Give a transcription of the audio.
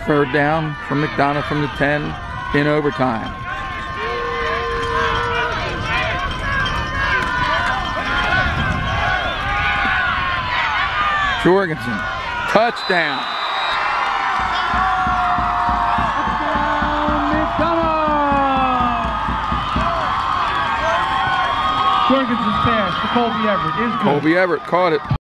Third down for McDonogh from the 10 in overtime. Jorgensen, touchdown. Jorgensen's pass to Colby Everett is good. Colby Everett caught it.